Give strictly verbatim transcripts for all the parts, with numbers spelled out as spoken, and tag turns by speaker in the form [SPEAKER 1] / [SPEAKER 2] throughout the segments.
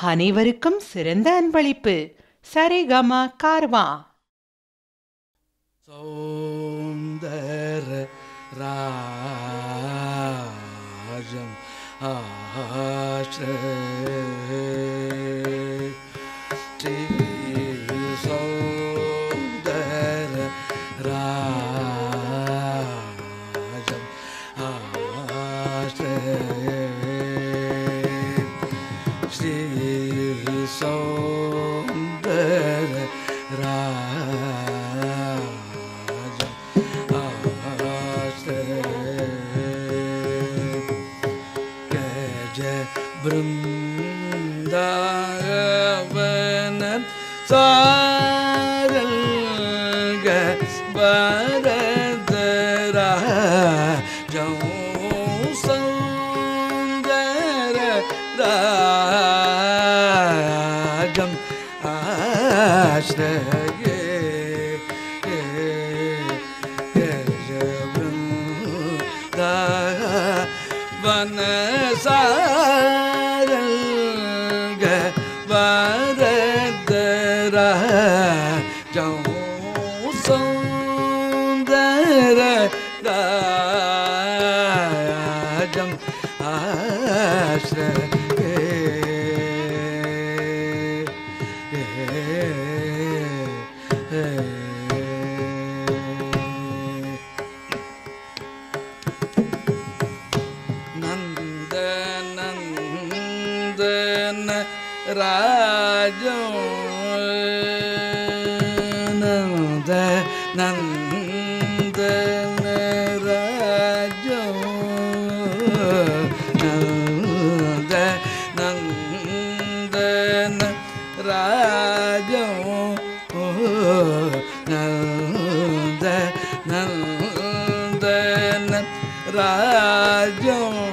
[SPEAKER 1] அனைவருக்கும் சிறந்த அன்பளிப்பு. சரிகம கார்வா.
[SPEAKER 2] சௌந்தர ராஜம் ஆஸ்ரய ஸ்ரீ சௌந்தர ராஜம் ஆஸ்ரய ஸ்ரீ சௌந்தர ராஜம் ஆஸ்ரய கஜ பிருந்தாவன சாரல்க பரதராஜம் சௌந்தர ராஜம் ஆஸ்ரய கஜ பிருந்தாவன சாரல்க பரதராஜம் சௌந்தர ராஜம் ஆஸ்ரய நந்த நந்தன ராஜம் நந்த நந்தன ராஜம் நந்த நந்தன ராஜம் நந்த நந்தன ராஜம்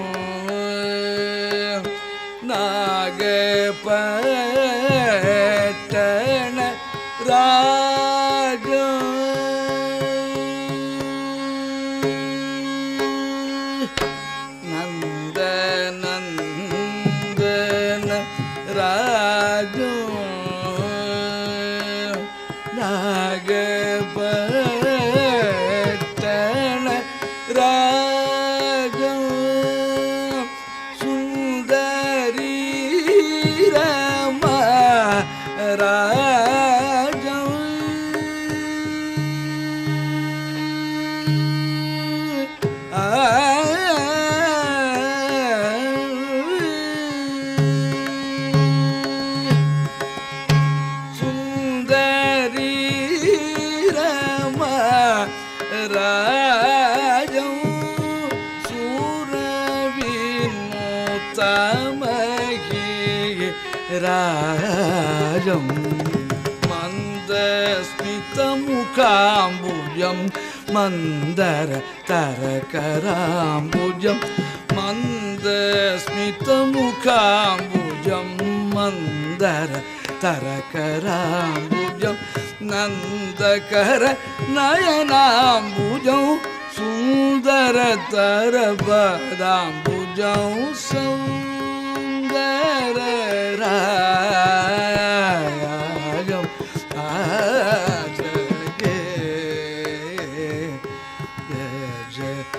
[SPEAKER 2] நாகபட்டண ராஜம் நந்த நந்தன ராஜம் நாகபட்டண ராஜம் சுந்தரி ரமா ராஜம் ஆ சுந்தரி ரமா ராஜம் சூரவினோத்தமகி ராஜம் மந்தஸ்மிதமுகாம்புஜம் மந்தர தரகராம்புஜம் மந்தஸ்மிதமுகாம்புஜம் மந்தர தரகராம்புஜம் நந்தகர நயனாம்புஜம் சுந்தர தரபதாம்புஜம் சௌந்தர ராஜம் ஆஸ்ரய கஜ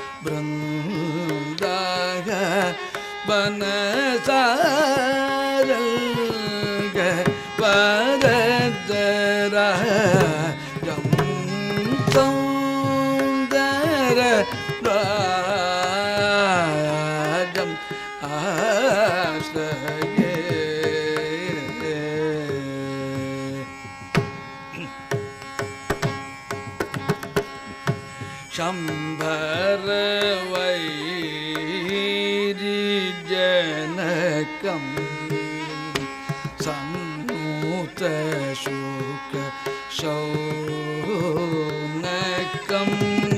[SPEAKER 2] பிருந்தாக வனசாரல்க பரதராஜம் சௌந்தர ராஜம் ஆஸ்ரய शंभर वैरिजनकं सन्नूत शुक शौनकम्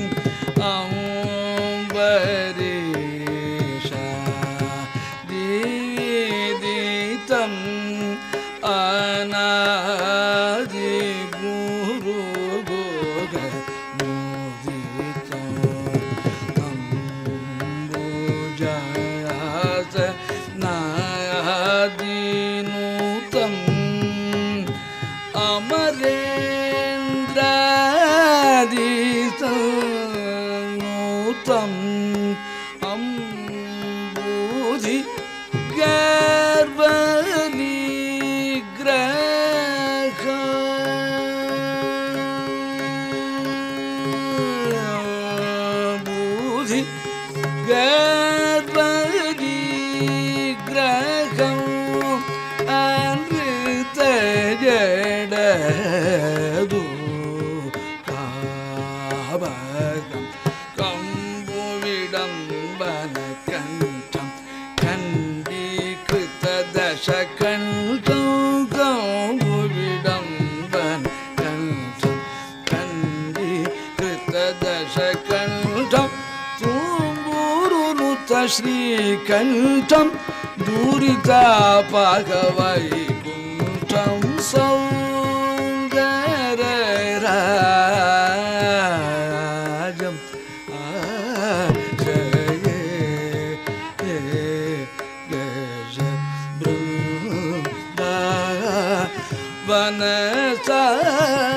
[SPEAKER 2] अम्बरीषा दीदितम् अनादि गुरु नादीनु கண்டம் கௌரிடம்பன் கண்டம் கண்டி கிருத்ததச கண்டம் தூம்பூருனுத்த ஸ்ரீகண்டம் दूरितापगवैकुण्ठं सौन्दर्यराजं जय गज बृन्दावनचा